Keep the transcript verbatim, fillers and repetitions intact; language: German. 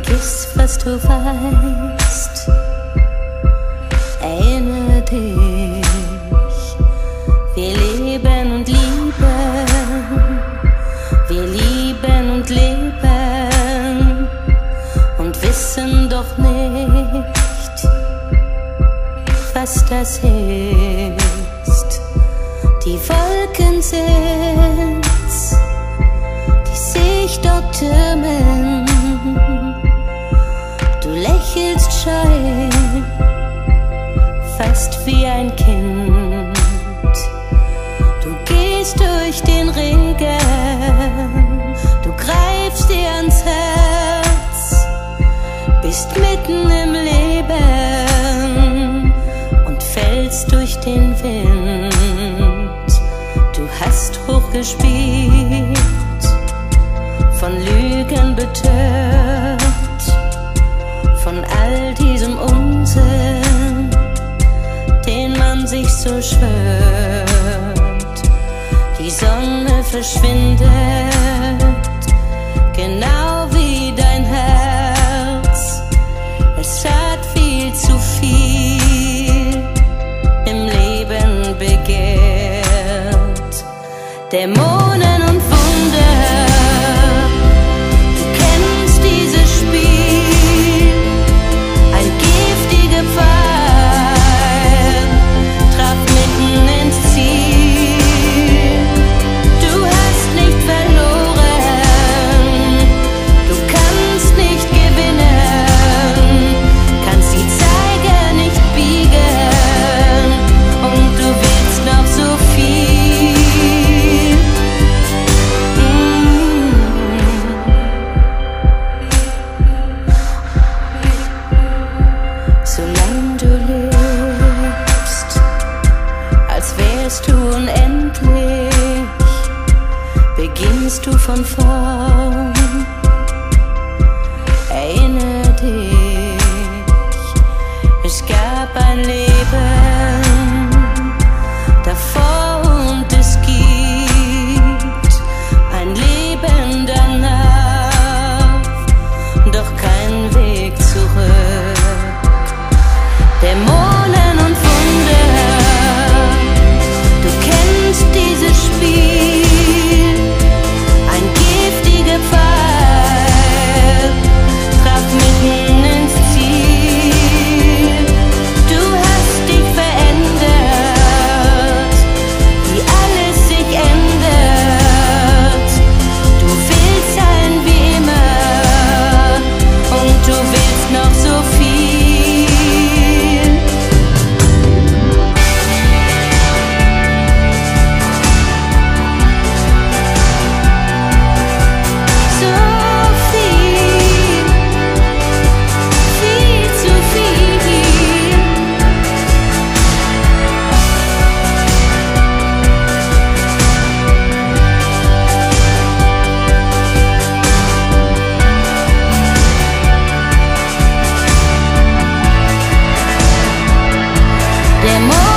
Vergiss, was du weißt, erinnere dich, wir leben und lieben, wir lieben und leben und wissen doch nicht, was das ist. Die Wolken sind's, die sich dort türmen. Du lächelst scheu, fast wie ein Kind. Du gehst durch den Regen, du greifst dir ans Herz, bist mitten im Leben und fällst durch den Wind. Du hast hochgespielt, von Lügen betört, von all diesem Unsinn, den man sich so schwört. Die Sonne verschwindet, genau wie dein Herz. Es hat viel zu viel im Leben begehrt. Dämonen und Wunder, du kennst dieses Spiel. Ein giftiger Pfeil traf mitten ins Ziel. Du hast nicht verloren, du kannst nicht gewinnen, kannst die Zeiger nicht biegen und du willst noch so viel. Solange du lebst, als wärst du unendlich, beginnst du von vorn. Erinnere dich, es gab ein Leben davor und es gibt ein Leben danach, doch kein Weg zurück. Dämonen und Wunder, du kennst dieses Spiel. Ein giftiger Pfeil traf mitten ins Ziel. Du hast dich verändert, wie alles sich ändert. Du willst sein wie immer und du willst noch so viel. Dämonen